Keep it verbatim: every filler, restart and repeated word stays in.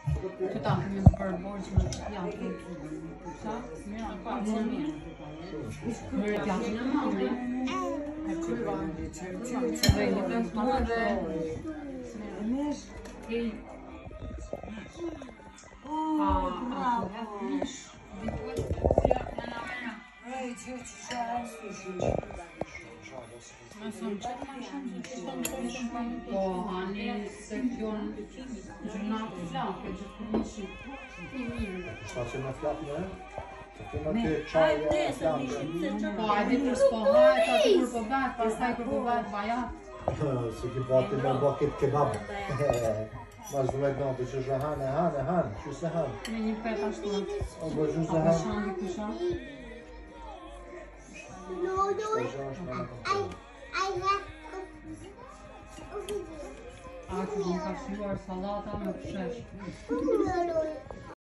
Që ta kemi për borç më janë të sa? Mirë, pa të mirë. Mirë, ja që në mamë. E kryva. Dhe një plantuar dhe... Hej. A, a, po, hani seksion gjuna flakë, që të kënishi i mirë. Shta që në flakë në? Të kema të qaj e flakë. Po, a di për s'po hajt, a di për po bat, pas taj për po bat bajat. Si ki bati me bakit kebab. Vazhdojt në të që shë hanë, hanë, hanë, që se hanë? Me një pet ashtu. O, bëgjën se A hanë? kushan, di kushan? No, no, I, I have... A që më ka shluar salata me pshesh. No, no,